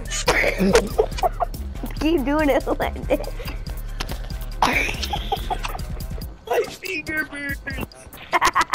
Keep doing it like this. My finger burns.